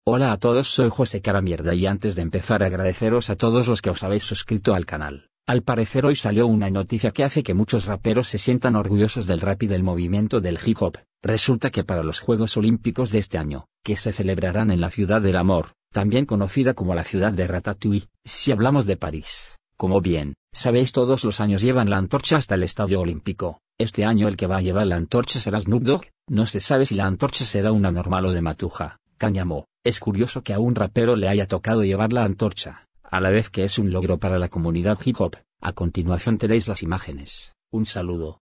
Hola a todos, soy José Caramierda y antes de empezar agradeceros a todos los que os habéis suscrito al canal. Al parecer hoy salió una noticia que hace que muchos raperos se sientan orgullosos del rap y del movimiento del hip hop. Resulta que para los Juegos Olímpicos de este año, que se celebrarán en la Ciudad del Amor, también conocida como la ciudad de Ratatouille, si hablamos de París, como bien sabéis todos los años llevan la antorcha hasta el Estadio Olímpico. Este año el que va a llevar la antorcha será Snoop Dogg. No se sabe si la antorcha será una normal o de Matuja, cáñamo. Es curioso que a un rapero le haya tocado llevar la antorcha, a la vez que es un logro para la comunidad hip hop. A continuación tenéis las imágenes. Un saludo.